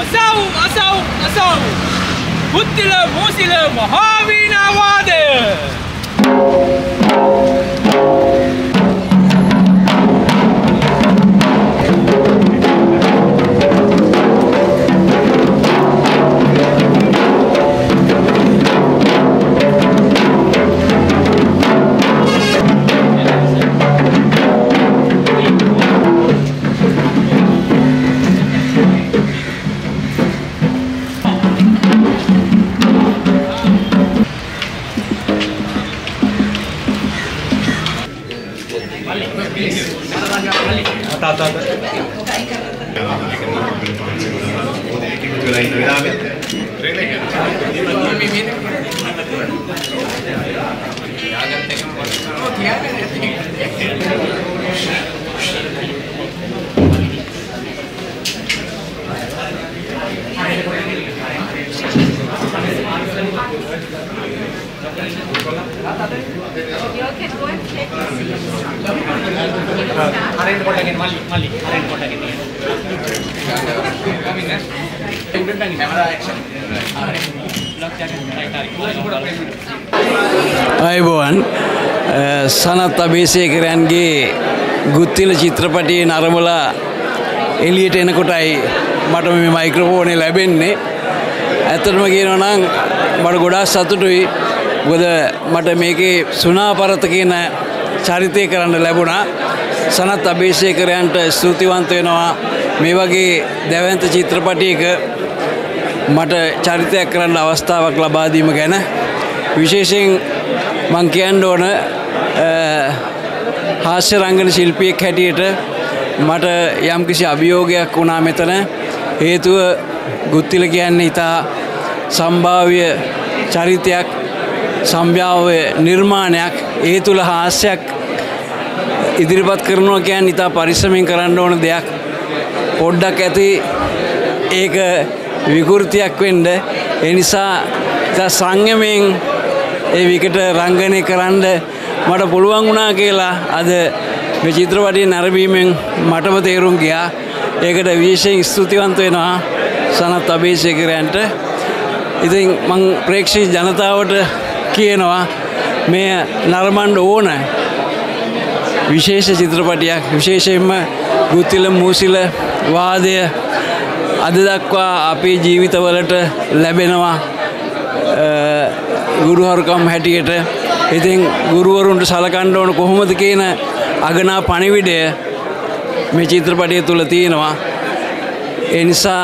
අසව් බුද්ධිල මෝසිල මහා වීණාවාදය අයිබෝන් සනත් අබේසේකරයන්ගේ ගුත්තිල චිත්‍රපටයේ නරඹලා එළියට එනකොටයි මට මේ මයික්‍රොෆෝනේ ලැබෙන්නේ. ඇත්තටම කියනවා නම් මට ගොඩාක් සතුටුයි. මොකද මට මේකේ සුණාපරත කියන චරිතය කරන්න ලැබුණා. සනත් අබේසේකරයන්ට ස්තුතිවන්ත වෙනවා මේ වගේ දැවැන්ත චිත්‍රපටයක මට චරිතයක් කරන්න අවස්ථාවක් ලබා දීම ගැන. විශේෂයෙන් මං කියන්න ඕන හාස්‍ය රංගන ශිල්පියෙක් හැටියට මට යම්කිසි අභියෝගයක් වුණා මෙතන. හේතුව ගුත්තිල කියන්නේ ඉතා සම්භාව්‍ය චරිතයක්, සම්භාව්‍ය නිර්මාණයක්. ඒ තුල හාස්‍යයක් ඉදිරිපත් කරනවා කියන්නේ ඉතා පරිස්සමෙන් කරන්න ඕන දෙයක්. පොඩ්ඩක් ඇති ඒක විකෘතියක් වෙන්න. ඒ නිසා ඉතා සංයමයෙන් ඒ විකට රංගනය කරන්න මට පුළුවන් වුණා කියලා අද මේ චිත්‍රපටය නැරඹීමෙන් මටම තේරුම් ගියා. ඒකට විශේෂයෙන් ස්තුතිවන්ත වෙනවා සනත් අබේසේකරයන්ට. ඉතින් මං ප්‍රේක්ෂක ජනතාවට කියනවා මේ නරඹන්න ඕන විශේෂ චිත්‍රපටයක්. විශේෂයෙන්ම ගුත්තිල මූසිල වාදය අද දක්වා අපේ ජීවිතවලට ලැබෙනවා ගුරුහරුකම් හැටියට. ඉතින් ගුරුවරුන්ට සලකන්න ඕන කොහොමද කියන අගනා පණිවිඩය මේ චිත්‍රපටය තුල තියෙනවා. ඒ නිසා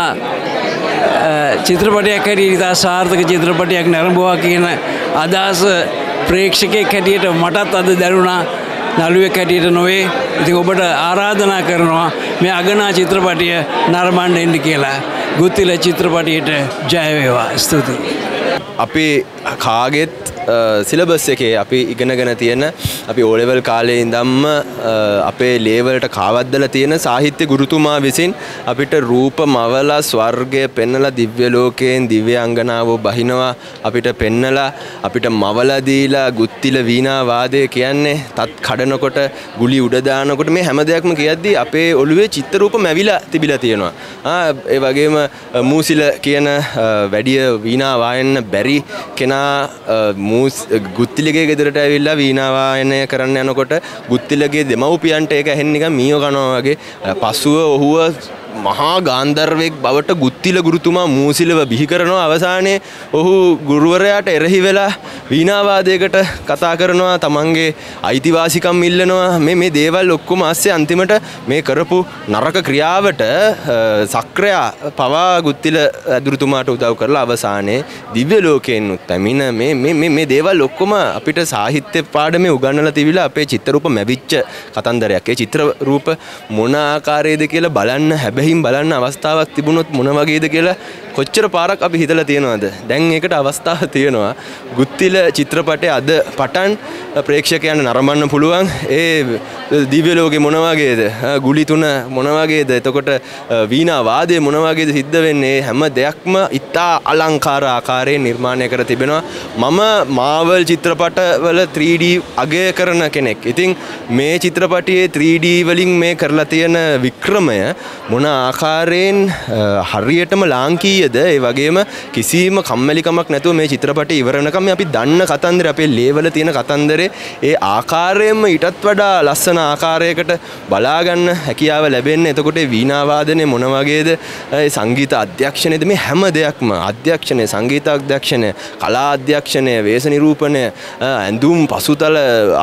චිත්‍රපටයක් හැටියට ඉතා සාර්ථක චිත්‍රපටයක් නැරඹුවා කියන අදහස ප්‍රේක්ෂකයෙක් හැටියට මටත් අද දැනුණා, නළුවෙක් හැටියට නොවේ. ඉතින් ඔබට ආරාධනා කරනවා මේ අගනා චිත්‍රපටය නරඹන්න එන්න කියලා. ගුත්තිල චිත්‍රපටයට ජය වේවා. ස්තුතියි. අපි කාගෙත් සිලබස් එකේ අපි ඉගෙනගෙන තියෙන අපි O level කාලේ ඉඳන්ම අපේ ලේවලට කාවද්දලා තියෙන සාහිත්‍ය ගුරුතුමා විසින් අපිට රූප මවලා ස්වර්ගය පෙන්නලා දිව්‍ය ලෝකයෙන් දිව්‍ය අංගනාවෝ බහිනවා අපිට පෙන්නලා අපිට මවලා දීලා ගුත්තිල වීණා වාදය කියන්නේ තත් කඩනකොට ගුලි උඩ දානකොට මේ හැම දෙයක්ම කියද්දී අපේ ඔළුවේ චිත්‍ර රූප මැවිලා තිබිලා තියෙනවා. ඒ වගේම මූසිල කියන වැඩි වීණා වායන්න බැරි කෙනා ගුත්තිලගේ ගෙදරට ඇවිල්ලා වීණා වායනය කරන්න යනකොට ගුත්තිලගේ දෙමව්පියන්ට ඒක ඇහෙන්නේ නිකන් මීයෝ කනවා වගේ. පසුව ඔහුව මහා ගාන්ධර්වෙක් බවට ගුත්තිල ගුරුතුමා මූසිලව බිහි කරනවා. අවසානයේ ඔහු ගුරුවරයාට එරෙහි වෙලා වීණා වාදයකට කතා කරනවා, තමන්ගේ අයිතිවාසිකම් ඉල්ලනවා. මේ දේවල් ඔක්කොම ASCII අන්තිමට මේ කරපු නරක ක්‍රියාවට සක්‍රයා පවා ගුත්තිල ගුරුතුමාට උදව් කරලා අවසානයේ දිව්‍ය ලෝකයෙන් උත්තමින මේ දේවල් ඔක්කොම අපිට සාහිත්‍ය පාඩමේ උගන්වලා තිබිලා අපේ චිත්‍ර රූප මැවිච්ච කතන්දරයක්. ඒ චිත්‍ර රූප මොන ආකාරයේද කියලා බලන්න, හැබැයි බලන්න අවස්ථාවක් තිබුණොත් මොන වගේද කියලා කොච්චර පාරක් අපි හිතලා තියෙනවද? දැන් ඒකට අවස්ථාව තියෙනවා. ගුත්තිල චිත්‍රපටයේ අද පටන් ප්‍රේක්ෂකයන්ට නරඹන්න පුළුවන්. ඒ දිව්‍ය ලෝකේ මොන වගේද? ගුලි තුන මොන වගේද? එතකොට වීණා වාදයේ මොන වගේද සිද්ධ වෙන්නේ? හැම දෙයක්ම ඉතා අලංකාර ආකාරයෙන් නිර්මාණය කර තිබෙනවා. මම මාවල් චිත්‍රපටවල 3D අගය කරන කෙනෙක්. ඉතින් මේ චිත්‍රපටයේ 3D වලින් මේ කරලා තියෙන වික්‍රමය මොන ආකාරයෙන් හරියටම ලාංකීයද ඒ වගේම කිසිම කම්මැලිකමක් නැතුව මේ චිත්‍රපටය ඉවර වෙනකම් අපි දන්න කතන්දර අපේ ලේවල තියෙන කතන්දරේ ඒ ආකාරයෙන්ම ඊටත් වඩා ලස්සන ආකාරයකට බලා ගන්න හැකියාව ලැබෙන්නේ. එතකොට ඒ වීණා වාදනය මොන වගේද ඒ සංගීත අධ්‍යක්ෂණයද මේ හැම දෙයක්ම අධ්‍යක්ෂණය සංගීත අධ්‍යක්ෂණය කලා අධ්‍යක්ෂණය වේශ නිරූපණය ඇඳුම් පසුතල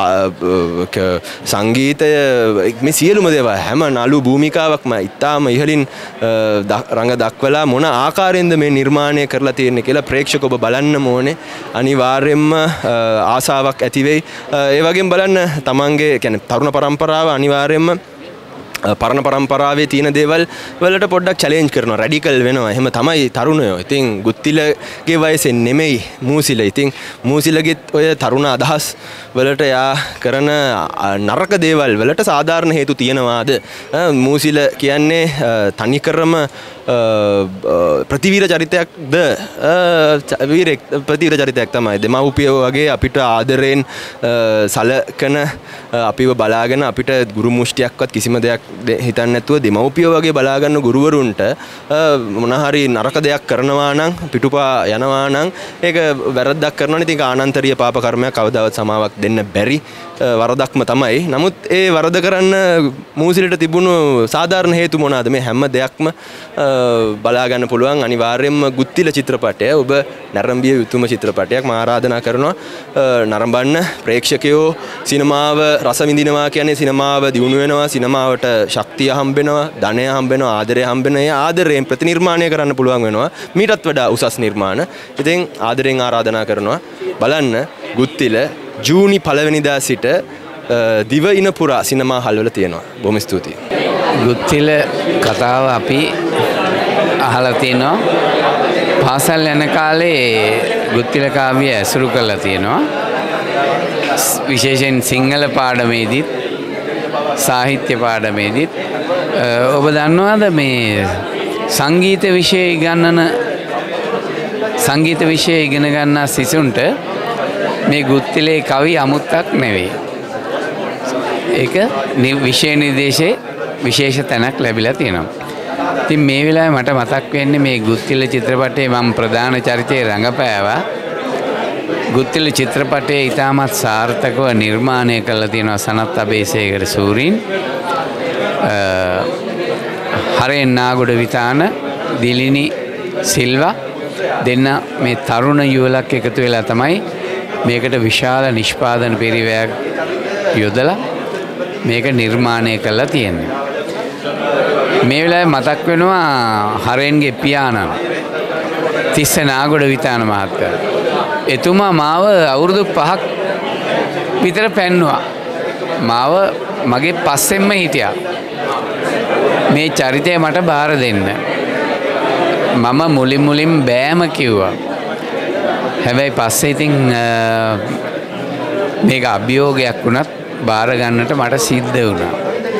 සංගීතය මේ සියලුම දේවල් හැම නළු භූමිකාවක්ම ඉතාම ඉහළින් රඟ දක්වලා මොන ආකාරයෙන්ද මේ නිර්මාණය කරලා තියෙන්නේ කියලා ප්‍රේක්ෂක ඔබ බලන්න ඕනේ. අනිවාර්යයෙන්ම ආසාවක් ඇති වෙයි. ඒ වගේම බලන්න තමන්ගේ කියන්නේ තරුණ පරම්පරාව අනිවාර්යයෙන්ම පරණ පරම්පරාවේ තියෙන දේවල් වලට පොඩ්ඩක් චැලෙන්ජ් කරනවා රැඩිකල් වෙනවා. එහෙම තමයි තරුණයෝ. ඉතින් ගුත්තිලගේ වයසෙන් නෙමෙයි මූසිල. ඉතින් මූසිලගෙත් ඔය තරුණ අදහස් වලට යා කරන නරක දේවල් වලට සාධාරණ හේතු තියෙනවාද? මූසිල කියන්නේ තනිකරම ප්‍රතිවීර චරිතයක්ද? ප්‍රතිවීර චරිතයක් තමයි. දෙමව්පියෝ වගේ අපිට ආදරෙන් සලකන අපිව බලාගෙන අපිට ගුරු මුෂ්ටියක්වත් කිසිම දෙයක් හිතන්නේ නැතුව දෙමව්පියෝ වගේ බලා ගන්න ගුරුවරුන්ට මොන හරි නරක දෙයක් කරනවා නම් පිටුපා යනවා නම් ඒක වැරද්දක් කරනවනේ. ඉතින් ආනන්තරීය පාප කර්මයක් කවදාවත් සමාවක් දෙන්න බැරි වරදක්ම තමයි. නමුත් ඒ වරද කරන්න මූසිලට තිබුණු සාධාරණ හේතු මොනවාද? මේ හැම දෙයක්ම බලා ගන්න පුළුවන් අනිවාර්යයෙන්ම ගුත්තිල චිත්‍රපටය ඔබ නරඹිය යුතුම චිත්‍රපටයක්. මම ආරාධනා කරනවා නරඹන්න. ප්‍රේක්ෂකයෝ සිනමාව රස විඳිනවා කියන්නේ සිනමාව දියුණු වෙනවා, සිනමාවට ශක්තිය හම්බෙනවා, ධනය හම්බෙනවා, ආදරය හම්බෙනවා. ඒ ආදරයෙන් ප්‍රතිනිර්මාණය කරන්න පුළුවන් වෙනවා මීටත් වඩා උසස් නිර්මාණ. ඉතින් ආදරයෙන් ආරාධනා කරනවා බලන්න ගුත්තිල ජූනි 1 වෙනිදා සිට දිවයින පුරා සිනමා හල්වල තියෙනවා. බොහොම ස්තුතියි. ගුත්තිල කතාව අපි අහලා තියෙනවා. පාසල් යන කාලේ ගුත්තිල කාව්‍ය ඇසුරු කරලා තියෙනවා. විශේෂයෙන් සිංහල පාඩමේදීත් සාහිත්‍ය පාඩමේදීත් ඔබ දන්නවාද මේ සංගීත විෂය ඉගෙන ගන්නා සිසුන්ට මේ ගුත්තිලේ කවි අමුත්තක් නෙවෙයි. ඒක විෂය නිර්දේශයේ විශේෂ තැනක් ලැබිලා තියෙනවා. ඉතින් මේ වෙලාවේ මට මතක් වෙන්නේ මේ ගුත්තිල චිත්‍රපටයේ මම ප්‍රධාන චරිතයේ රඟපෑවා. ගුත්තිල චිත්‍රපටයේ ඉතාමත් සාර්ථකව නිර්මාණය කරලා තියෙනවා සනත් අබේසේකර සූරීන්. හරෙන් නාගොඩ විතාන දිලිනි සිල්වා දෙන්න මේ තරුණ යුවලක් එකතු වෙලා තමයි මේකට විශාල නිෂ්පාදන පිරිවැයක් යොදලා මේක නිර්මාණය කරලා තියෙන්නේ. මේ වෙලාවේ මතක් වෙනවා හරෙන්ගේ පියාණන් තිස්ස නාගොඩ විතාන මහත්තයා. එතුමා මාව අවුරුදු 5ක් විතර පැන්නුවා. මාව මගේ පස්සෙන්ම හිටියා. මේ චරිතය මට බාර දෙන්න. මම මුලින් බෑම කිව්වා. හැබැයි පස්සේ ඉතින් මේක අභියෝගයක් වුණත් බාර ගන්නට මට සිද්ධ වුණා.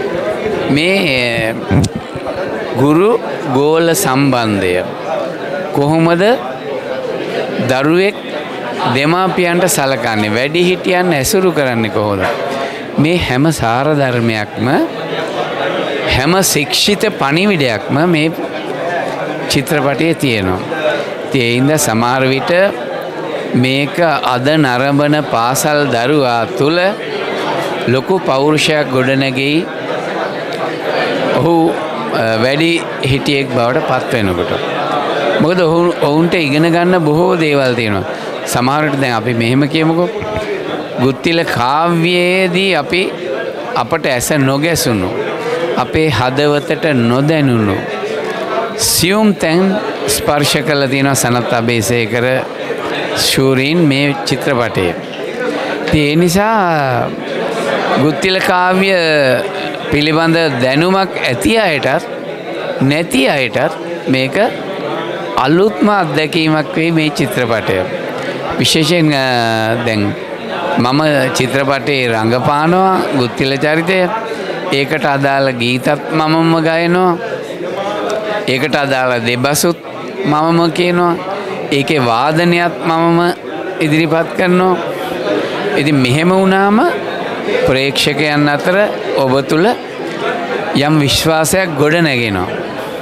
මේ ගුරු ගෝල සම්බන්ධය කොහොමද දරුවෙක් දෙමාපියන්ට සලකන්නේ, වැඩිහිටියන් ඇසුරු කරන්නේ කොහොමද? මේ හැම සාර ධර්මයක්ම හැම ශික්ෂිත පණිවිඩයක්ම මේ චිත්‍රපටයේ තියෙනවා. ඒ හින්දා සමහර විට මේක අද නරඹන පාසල් දරුවා තුල ලොකු පෞරුෂයක් ගොඩනැගෙයි. ඔහු වැඩි හිටියෙක් බවට පත් වෙනකොට. මොකද ඔවුන්ට ඉගෙන ගන්න බොහෝ දේවල් තියෙනවා. සමහරවිට දැන් අපි මෙහෙම කියමුකෝ. ගුත්තිල කාව්‍යයේදී අපට ඇස නොගැසුණු, අපේ හදවතට නොදැනුණු සියුම් තැන් ස්පර්ශ කළ තියෙනවා සනත් අබේසේකර ශූරීන් මේ චිත්‍රපටයේ. ඒ නිසා ගුත්තිල කාව්‍ය පිළිබඳ දැනුමක් ඇති අයටත් නැති අයටත් මේක අලුත්ම අත්දැකීමක් වෙයි මේ චිත්‍රපටය. විශේෂයෙන් දැන් මම චිත්‍රපටයේ රංගපානවා ගුත්තිල චරිතය. ඒකට අදාළ ගීතත් මමම ගයනවා. ඒකට අදාළ දෙබසුත් මමම කියනවා. ඒකේ වාදනයත් මමම ඉදිරිපත් කරනවා. ඉතින් මෙහෙම වුණාම ප්‍රේක්ෂකයන් අතර ඔබ තුල යම් විශ්වාසයක් ගොඩ නැගෙනවා.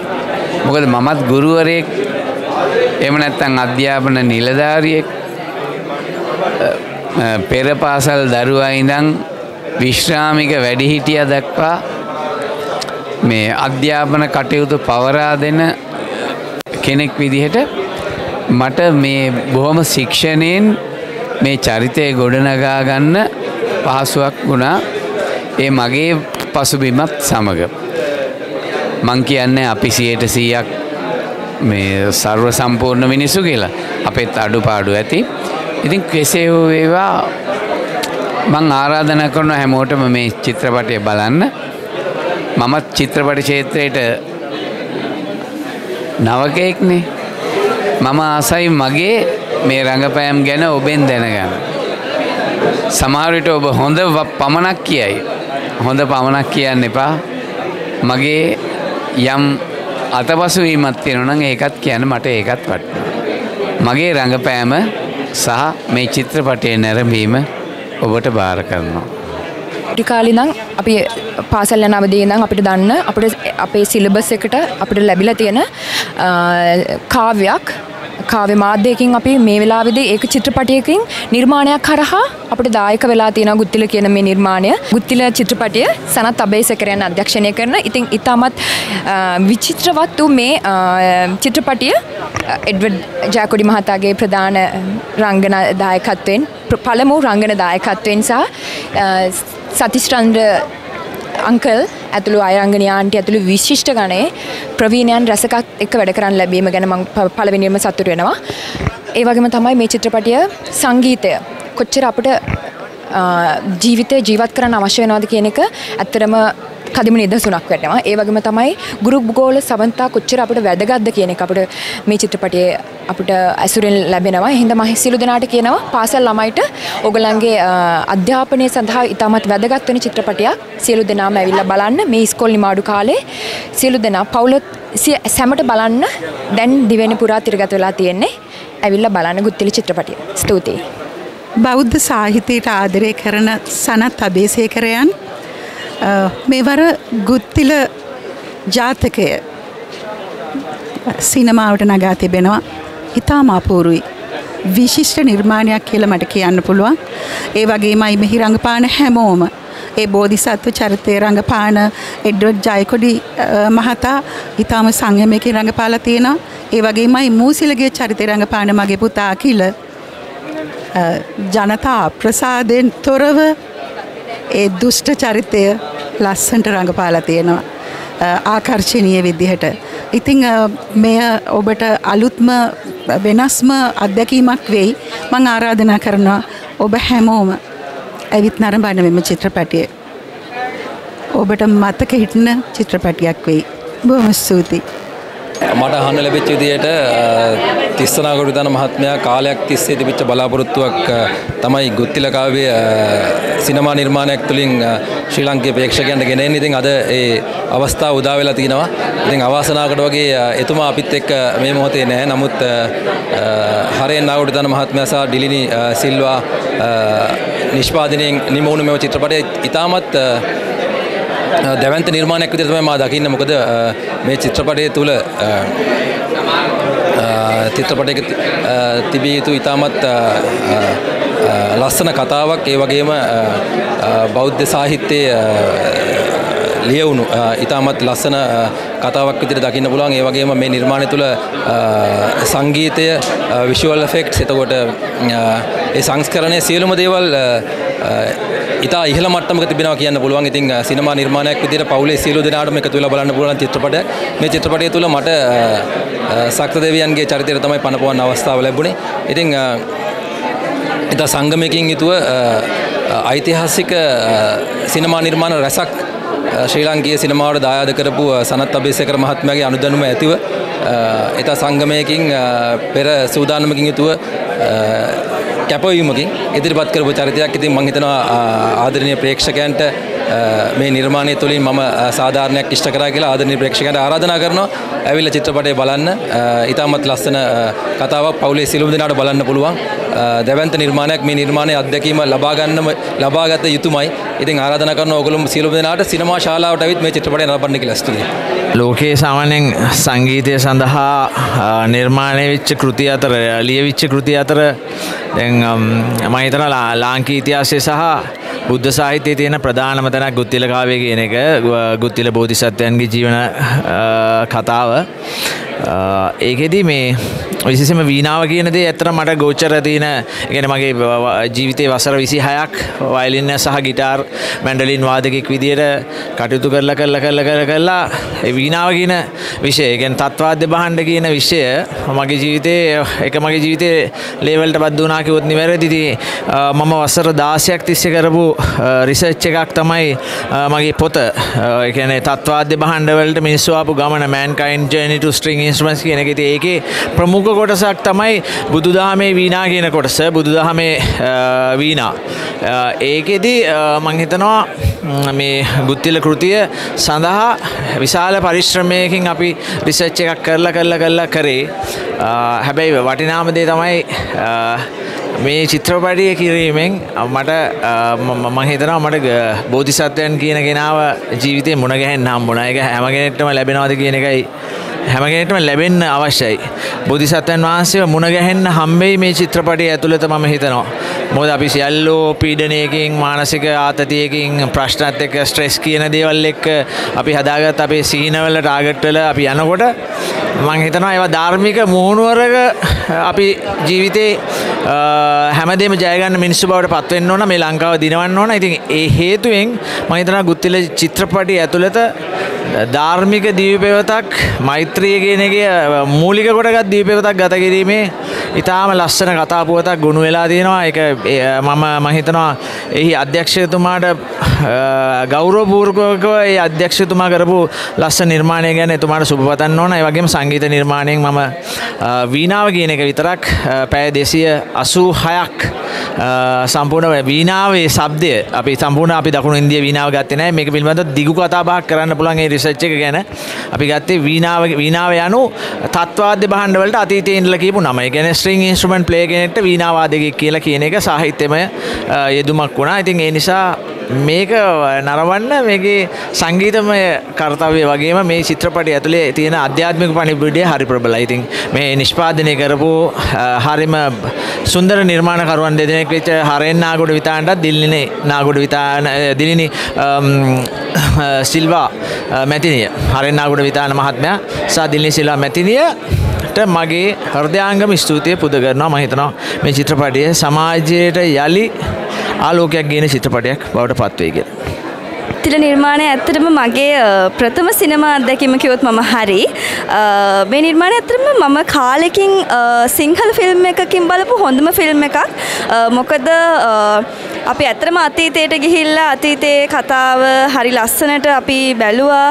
මොකද මමත් ගුරුවරයෙක් එහෙම නැත්නම් අධ්‍යාපන නිලධාරියෙක් පෙර පාසල් දරුවා ඉඳන් විශ්‍රාමික වැඩිහිටියා දක්වා මේ අධ්‍යාපන කටයුතු පවරා දෙන කෙනෙක් විදිහට මට මේ බොහොම ශික්ෂණයෙන් මේ චරිතය ගොඩනගා ගන්න පහසුවක් වුණා ඒ මගේ පසුබිමත් සමග මං කියන්නේ අපි 100%ක් මේ ਸਰව සම්පූර්ණ මිනිසු කියලා අපේත් අඩුපාඩු ඇති ඉතින් කෙසේ හෝ වේවා මං ආරාධනා කරන හැමෝටම මේ චිත්‍රපටය බලන්න මමත් චිත්‍රපට ක්ෂේත්‍රයට නවකයෙක්නේ මම ආසයි මගේ මේ රංගපෑම් ගැන ඔබෙන් දැනගන්න සමහර විට ඔබ හොඳ පමණක් කියයි හොඳ පමණක් කියන්න එපා මගේ යම් අතපසුවීමක් තියෙනවා නම් ඒකත් කියන්න මට ඒකත් වටිනවා මගේ රංගපෑම සහ මේ චිත්‍රපටයේ නැරඹීම ඔබට බාර කරනවා ටික කාලේ ඉඳන් අපි පාසල් යන අවදියේ ඉඳන් අපිට දන්න අපිට අපේ සිලබස් එකට අපිට ලැබිලා තියෙන කාව්‍ය මාධ්‍යයකින් අපි මේ වෙලාවේදී ඒක චිත්‍රපටයකින් නිර්මාණයක් කරහා අපිට දායක වෙලා තියෙනවා ගුත්තිල කියන මේ නිර්මාණය. ගුත්තිල චිත්‍රපටය සනත් අබේසකරයන් අධ්‍යක්ෂණය කරන. ඉතින් ඊටමත් විචිත්‍රවත් වූ මේ චිත්‍රපටය එඩ්වඩ් ජයකොඩි මහතාගේ ප්‍රධාන රංගන දායකත්වයෙන් පළමු රංගන දායකත්වයෙන් සහ සතිස්චන්ද්‍ර අංකල් ඇතුළු අයරංගනයාන්ට ඇතුළු විශිෂ්ට ගණයේ ප්‍රවීණයන් රසකත් එක්ක වැඩ කරන්න ලැබීම ගැන මම පළවෙනියෙන්ම සතුටු වෙනවා. ඒ වගේම තමයි මේ චිත්‍රපටය සංගීතය කොච්චර අපිට ජීවිතේ ජීවත් කරන්න අවශ්‍ය වෙනවද කියන එක ඇත්තටම කදිම නිදසුනක් වෙනවා. ඒ වගේම තමයි ගුරු ගෝල සමන්තා කොච්චර අපිට වැදගත්ද කියන එක අපිට මේ චිත්‍රපටයේ අපිට ඇසුරෙන් ලැබෙනවා. එහෙනම් මම සියලු දෙනාට කියනවා පාසල් ළමයිට ඔයගලන්ගේ අධ්‍යාපනය සඳහා ඉතාමත් වැදගත් වෙන චිත්‍රපටයක් සියලු දෙනාම ඇවිල්ලා බලන්න. මේ ඉස්කෝල නිමාඩු කාලේ සියලු දෙනා පවුල සැමට බලන්න දැන් දිවෙන පුරා තිරගත වෙලා තියෙන්නේ. ඇවිල්ලා බලන්න ගුත්තිල චිත්‍රපටය. ස්තුතියි. බෞද්ධ සාහිත්‍යයට ආදරය කරන සනත් අබේසේකරයන් මේවර ගුත්තිල ජාතකය සිනමාවට නගා තිබෙනවා. ඉතාම අපූරුයි. විශිෂ්ට නිර්මාණයක් කියලා මට කියන්න පුළුවන්. ඒ වගේමයි මෙහි රංගපාන හැමෝම ඒ බෝධිසත්ව චරිතය රංගපාන එඩ්වඩ් ජයකොඩි මහතා ඉතාම සංයමයකින් රංගපාලා තියෙනවා. ඒ වගේමයි මූසිලගේ චරිතය රංගපාන මගේ පුතා අකිල ජනතා ප්‍රසාදයෙන් තොරව ඒ දුෂ්ට චරිතය ලස්සනට රඟපාලා තියෙනවා ආකර්ශනීය විදිහට. ඉතින් මෙය ඔබට අලුත්ම වෙනස්ම අත්දැකීමක් වෙයි. මම ආරාධනා කරනවා ඔබ හැමෝම ඇවිත් නරඹන්න මෙම චිත්‍රපටය. ඔබට මතක හිටින චිත්‍රපටයක් වෙයි. බොහොම ස්තුතියි. මට අහන්න ලැබිච්ච විදිහට තිස්සනාගොඩ විදාන මහත්මයා කාලයක් තිස්සේ තිබිච්ච බලාපොරොත්තුවක් තමයි ගුත්තිල කාව්‍ය සිනමා නිර්මාණයක් තුළින් ශ්‍රී ලාංකේය ප්‍රේක්ෂකයන්ට ගෙන එන්නේ. ඉතින් අද ඒ අවස්ථාව උදා වෙලා තිනවා. ඉතින් අවාසනාවකට වගේ එතුමා අපිත් එක්ක මේ මොහොතේ නැහැ. නමුත් හරේන් නාගොඩ විදාන මහත්මයා සහ ඩිලිනි සිල්වා නිෂ්පාදනයෙන් නිමවුණු මේ චිත්‍රපටය ඉතාමත් දැවැන්ත නිර්මාණයක් විදිහට තමයි මා දකින්නේ. මොකද මේ චිත්‍රපටය තුල චිත්‍රපටයක තිබිය යුතු ඉතාමත් ලස්සන කතාවක්, ඒ වගේම බෞද්ධ සාහිත්‍යයේ ලියවුණු ඉතාමත් ලස්සන කතාවක් විදිහට දකින්න පුළුවන්. ඒ වගේම මේ නිර්මාණය තුල සංගීතය, විෂුවල් එෆෙක්ට්ස්, එතකොට ඒ සංස්කරණය සියලුම දේවල් ඉතා ඉහළ මට්ටමක තිබෙනවා කියන්න පුළුවන්. ඉතින් සිනමා නිර්මාණයක් විදිහට පවුලේ සියලු දෙනාටම එකතු වෙලා බලන්න පුළුවන් චිත්‍රපටයක්. මේ චිත්‍රපටය තුළ මට සක්ත දෙවියන්ගේ චරිතයට තමයි පනපවන්න අවස්ථාව ලැබුණේ. ඉතින් ඉතා සංගමයකින් යුතුව ඓතිහාසික සිනමා නිර්මාණ රැසක් ශ්‍රී ලාංකීය සිනමාවට දායාද කරපු සනත් අබේසේකර මහත්මයාගේ අනුදැනුම ඇතිව ඉතා සංගමයකින් පෙර සූදානමකින් යුතුව කැපවීමකින් ඉදිරිපත් කරපු චරිතයක්. ඉතින් මම හිතනවා ආදරණීය ප්‍රේක්ෂකයන්ට මේ නිර්මාණය තුළින් මම සාධාරණයක් ඉෂ්ට කරා කියලා ආදරණීය ප්‍රේක්ෂකයන්ට ආරාධනා කරනවා. ඇවිල්ලා චිත්‍රපටය බලන්න. ඉතාමත් ලස්සන කතාවක්, පවුලේ සියලුම දෙනාට බලන්න පුළුවන්. දැවැන්ත නිර්මාණයක්. මේ නිර්මාණයේ අත්දැකීම ලබාගත යුතුමයි. ඉතින් ආරාධනා කරන ඕගොල්ලෝ සියලුම දෙනාට සිනමා ශාලාවට ඇවිත් මේ චිත්‍රපටය නරඹන්න කියලා ස්තුතියි. ලෝකයේ සාමාන්‍යයෙන් සංගීතය සඳහා නිර්මාණය වෙච්ච කෘති අතර ලියවිච්ච කෘති අතර දැන් මම හිතනවා ලාංකීය ඉතිහාසය සහ බුද්ධ සාහිත්‍යයේ තියෙන ප්‍රධානම තැනක් ගුත්තිල කාව්‍ය කියන එක. ගුත්තිල බෝධිසත්වයන්ගේ ජීවන කතාව. ඒකෙදි මේ විශේෂයෙන්ම වීණාව කියන දේ ඇත්තටම මට ගෝචර තියෙන, يعني මගේ ජීවිතේ වසර 26ක් වයලින් සහ ගිටාර් මැන්ඩලින් වාදකෙක් විදියට කටයුතු කරලා ඒ වීණාව කියන විෂය, يعني තත්වාද්‍ය භාණ්ඩ කියන විෂය මගේ ජීවිතේ ලේවල්ට බද්ධ වුණා කිව්වොත් නිවැරදි. ඉතින් මම වසර 16ක් තිස්සේ කරපු රිසර්ච් එකක් තමයි මගේ පොත. ඒ කියන්නේ තත්වාද්‍ය භාණ්ඩ වලට මිනිස්සු ආපු ගමන, mankind journey to string instruments කියන එක. ඉතින් ඒකේ ප්‍රමුඛ කොටසක් තමයි බුදුදහමේ වීණා කියන කොටස. බුදුදහමේ වීණා. ඒකෙදි මම හිතනවා මේ ගුත්තිල කෘතිය සඳහා විශාල පරිශ්‍රමයකින් අපි රිසර්ච් එකක් කරලා කරේ. හැබැයි වටිනාම දේ තමයි මේ චිත්‍රපටය කිරීමෙන් මට මම හිතනවා මට බෝධිසත්වයන් කියන කෙනාව ජීවිතේ මුණ ගැහෙන්න හම්බුණා. ඒක හැම කෙනෙක්ටම ලැබෙනවද කියන එකයි, හැම කෙනෙක්ටම ලැබෙන්න අවශ්‍යයි. බෝධිසත්වයන් වහන්සේව මුණ ගැහෙන්න හම්බෙයි මේ චිත්‍රපටය ඇතුළත මම හිතනවා. මොකද අපි සියල්ලෝ පීඩනයකින්, මානසික ආතතියකින්, ප්‍රශ්නත් එක්ක, ස්ට්‍රෙස් කියන දේවල් එක්ක අපි හදාගත්ත අපේ සීනවල ටාගට් වල අපි යනකොට මම හිතනවා ඒවා ධාර්මික මුහුණුවරක අපි ජීවිතේ හැමදේම ජය ගන්න මිනිස්සු බවට පත් වෙන්න ඕන, මේ ලංකාව දිනවන්න ඕන. ඉතින් ඒ හේතුවෙන් මම හිතනවා ගුත්තිල චිත්‍රපටය ඇතුළත ධාර්මික දීපේවතක්, මෛත්‍රිය කියන එකේ මූලික කොටගත් දීපේවතක් ගත කිරීමේ ඉතාම ලස්සන කතා පුවතක් ගොනු වෙලා තියෙනවා. ඒක මම හිතනවා එහි අධ්‍යක්ෂකතුමාට ගෞරවපූර්වකව ඒ අධ්‍යක්ෂකතුමා කරපු ලස්සන නිර්මාණය ගැන එතුමාට සුබ පතන්න ඕන. ඒ වගේම සංගීත නිර්මාණයෙන් මම වීණාව කියන එක විතරක් පැය 286ක් සම්පූර්ණ වීණාවේ ශබ්දය අපි දකුණු ඉන්දිය වීණාව ගත්තේ නැහැ. මේක පිළිබඳව දිගු කතා බහක් කරන්න පුළුවන් ඒ රිසර්ච් එක ගැන. අපි ගත්තේ වීණාව යනු තත්වාද්‍ය භාණ්ඩ වලට අතීතයේ ඉඳලා කියපු නම. ඒ කියන්නේ ස්ට්‍රිං ඉන්ස්ට්‍රුමන්ට් ප්ලේ කෙනෙක්ට වීණා වාදකයෙක් කියලා කියන එක සාහිත්‍යමය යෙදුමක් වුණා. ඉතින් ඒ නිසා මේක නරඹන්න මේකේ සංගීතමය කාර්යය වගේම මේ චිත්‍රපටය ඇතුලේ තියෙන ආධ්‍යාත්මික පණිවිඩය හරි ප්‍රබලයි. ඉතින් මේ නිෂ්පාදනය කරපු හරිම සුන්දර නිර්මාණකරුවන් දෙදෙනෙක් වෙච්ච හරෙන් නාගොඩ විතානටත් දිලිනි සිල්වා මැතිනිය, හරෙන් නාගොඩ විතාන මහත්මයා සහ දිලිනි සිල්වා මැතිනියට මගේ හෘදයාංගම ස්තුතිය පුද කරනවා. මම හිතනවා මේ චිත්‍රපටය සමාජයට යලි ආලෝකයක් ගෙන චිත්‍රපටයක් බවට පත් වෙයි කියලා. ගුත්තිල නිර්මාණය ඇත්තටම මගේ ප්‍රථම සිනමා අත්දැකීම කිව්වොත් මම හරි. මේ නිර්මාණය ඇත්තටම මම කාලෙකින් සිංහල ෆිල්ම් එකකින් බලපු හොඳම ෆිල්ම් එකක්. මොකද අපි ඇත්තටම අතීතයට ගිහිල්ලා අතීතයේ කතාව හරි ලස්සනට අපි බැලුවා.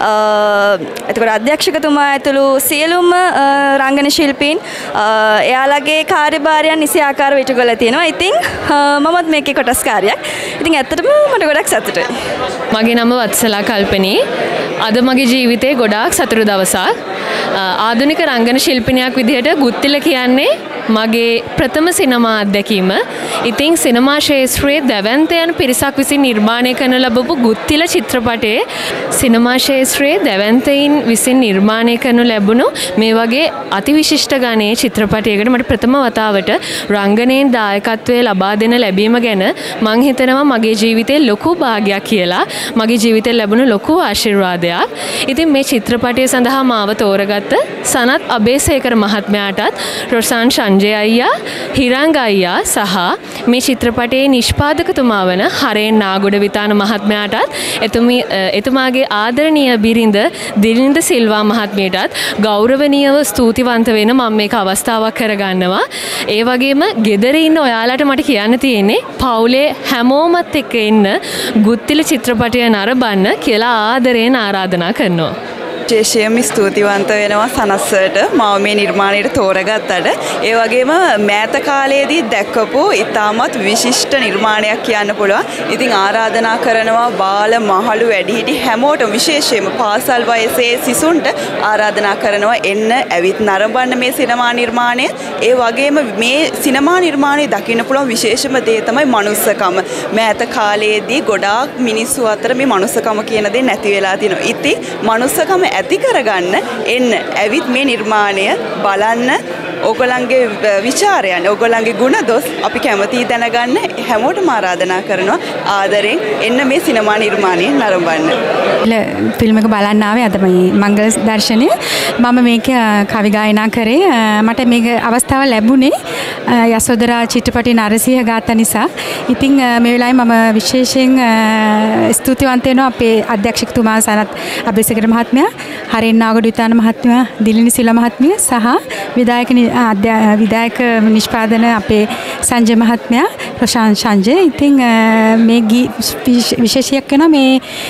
එතකොට අධ්‍යක්ෂකතුමා ඇතුළු සියලුම රංගන ශිල්පීන් එයාලගේ කාර්යභාරයන් නිසි ආකාරව ඉටු කරලා තියෙනවා. ඉතින් මමත් මේකේ කොටස්කාරයක්. ඉතින් ඇත්තටම මට ගොඩක් සතුටුයි. මගේ නම වත්සලා කල්පනී. අද මගේ ජීවිතේ ගොඩාක් සතුටු දවසක්. ආධුනික රංගන ශිල්පිනියක් විදිහට ගුත්තිල කියන්නේ මගේ ප්‍රථම සිනමා අත්දැකීම. ඉතින් සිනමා ශාස්ත්‍රයේ දැවැන්තයන් පිරිසක් විසින් නිර්මාණය කරන ලැබපු ගුත්තිල චිත්‍රපටයේ සිනමා ශාස්ත්‍රයේ දැවැන්තයින් විසින් නිර්මාණය කරනු ලැබුණු මේ වගේ අතිවිශිෂ්ට ගණයේ චිත්‍රපටයකට මට ප්‍රථම වතාවට රංගනයෙන් දායකත්වය ලබා දෙන ලැබීම ගැන මං හිතනවා මගේ ජීවිතේ ලොකු භාගයක් කියලා. මගේ ජීවිතේ ලැබුණු ලොකු ආශිර්වාදයක්. ඉතින් මේ චිත්‍රපටය සඳහා මාව තෝරගත්ත සනත් අබේසේකර මහත්මයාටත්, රොසාන් සංජය අයියා, හිරංග අයියා සහ මේ චිත්‍රපටයේ නිෂ්පාදකතුමා වන හරේන් නාගොඩ විතාන මහත්මයාටත්, එතුමාගේ ආදරණීය බිරිඳ දිලින්ද සිල්වා මහත්මියටත් ගෞරවනීයව ස්තුතිවන්ත වෙන මම මේක අවස්ථාවක් කරගන්නවා. ඒ වගේම ගෙදර ඉන්න ඔයාලට මට කියන්න තියෙන්නේ පවුලේ හැමෝමත් එක්ක එන්න ගුත්තිල චිත්‍රපටය නරඹන්න කියලා ආදරයෙන් ආරාධනා කරනවා. විශේෂයෙන්ම ස්තුතිවන්ත වෙනවා සනස්සට මාව මේ නිර්මාණයට තෝරගත්තට. ඒ වගේම මෑත කාලයේදී දැක්කපු ඉතාමත් විශිෂ්ට නිර්මාණයක් කියන්න පුළුවන්. ඉතින් ආරාධනා කරනවා බාල මහලු වැඩිහිටි හැමෝටම විශේෂයෙන්ම පාසල් වයසේ සිසුන්ට ආරාධනා කරනවා එන්න ඇවිත් නරඹන්න මේ සිනමා නිර්මාණය. ඒ වගේම මේ සිනමා නිර්මාණය දකින්න පුළුවන් විශේෂම දේ තමයි මනුස්සකම. මෑත කාලයේදී ගොඩාක් මිනිස්සු අතර මේ මනුස්සකම කියන දේ නැති වෙලා තිනවා. ඉතින් මනුස්සකම ඇති කරගන්න එන්න ඇවිත් මේ නිර්මාණය බලන්න ඕගොල්ලන්ගේ විචාරයන් ඕගොල්ලන්ගේ ගුණ දොස් අපි කැමතියි දැනගන්න හැමෝටම ආරාධනා කරනවා ආදරෙන් එන්න මේ සිනමා නිර්මාණය නරඹන්න. ෆිල්ම් එක බලන්න ආවේ අද මේ මංගල දර්ශනය. මම මේක කවි ගායනා කරේ. මට මේක අවස්ථාව ලැබුණේ යසෝදරා චිත්‍රපටි නරසිංහ ගාථා නිසා. ඉතින් මේ වෙලාවේ මම විශේෂයෙන් ස්තුතිවන්ත වෙනවා අපේ අධ්‍යක්ෂකතුමා සනත් අබේසේකර මහත්මයා, හරින් නාගොඩ විතාන මහත්මයා, දිලිනි සිල මහත්මිය සහ විදායක නිෂ්පාදන අපේ සංජය මහත්මයා, ප්‍රශාන්ත් සංජය. ඉතින් මේ විශේෂයක් වෙනවා මේ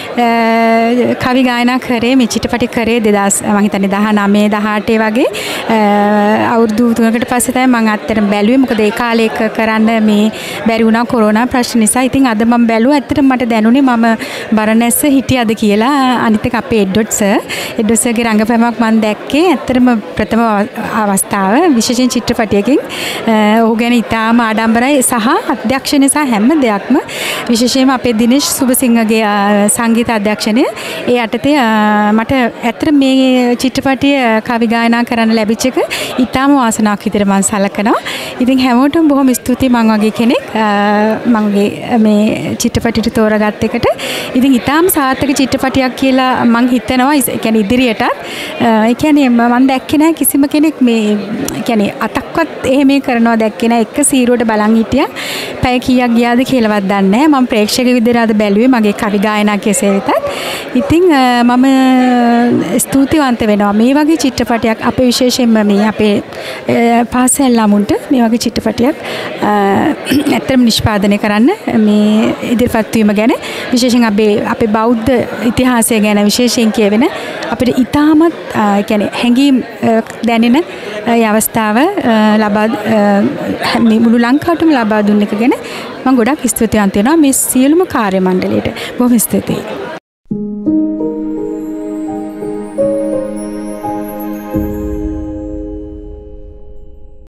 කවි ගායනා කරේ මේ චිත්‍රපටි කරේ 2000 මම හිතන්නේ 19 18 වගේ අවුරුදු 3කට පස්සේ තමයි මම අත්‍තරම බැලුවේ. මොකද ඒ කාලේ කරන්න මේ බැරි වුණා කොරෝනා ප්‍රශ්න නිසා. ඉතින් අද මම බැලුවා. ඇත්තටම මට දැනුනේ මම බරණැස්ස හිටියද කියලා. අනිත් එක අපේ එඩ්වඩ් සර්ගේ රංගපෑමක් මම දැක්කේ. ඇත්තටම ප්‍රථම අවස්ථාව විශේෂයෙන් චිත්‍රපටයකින්. ඔහු ගැන ඉතාම ආඩම්බරයි සහ අධ්‍යක්ෂණය සහ හැම දෙයක්ම විශේෂයෙන්ම අපේ දිනේෂ් සුබසිංහගේ සංගීත අධ්‍යක්ෂණය. ඒ යටතේ මට ඇත්තට මේ චිත්‍රපටය කවි ගායනා කරන්න ලැබිච්ච එක ඉතාම වාසනාවක් විදිහට මම සලකනවා. ඉතින් හැමෝටම බොහොම ස්තුතියි මම වගේ කෙනෙක් මගේ මේ චිත්‍රපටයට තෝරාගත් එකට. ඉතින් ඉතාම සාර්ථක චිත්‍රපටයක් කියලා මම හිතනවා. ඒ කියන්නේ ඉදිරියටත් ඒ කියන්නේ මම දැක්කේ නැහැ කිසිම කෙනෙක් මේ කියන්නේ අතක්වත් එහෙම කරනවා දැක්කේ නැහැ. එක සීරුවට බලන් හිටියා. පැය කීයක් ගියාද කියලාවත් දන්නේ නැහැ. මම ප්‍රේක්ෂක විදිහට අද බැලුවේ මගේ කවි ගායනා කෙසේ වෙතත්. ඉතින් මම ස්තුතිවන්ත වෙනවා මේ වගේ චිත්‍රපටයක් අපේ විශේෂයෙන්ම මේ අපේ පාසල් ළමුන්ට මේ වගේ චිත්‍රපටයක් ඇත්තටම නිෂ්පාදනය කරන්න මේ ඉදිරිපත් වීම ගැන විශේෂයෙන් අපේ බෞද්ධ ඉතිහාසය ගැන විශේෂයෙන් කියවෙන අපිට ඉතාමත් කියන්නේ හැඟීම් දැනෙන අවස්ථාව ලබා මුළු ලංකාවටම ලබා දුන්න එක ගැන මම ගොඩක් ස්තුතිවන්ත වෙනවා මේ සියලුම කාර්ය මණ්ඩලයට. බොහොම ස්තුතියි.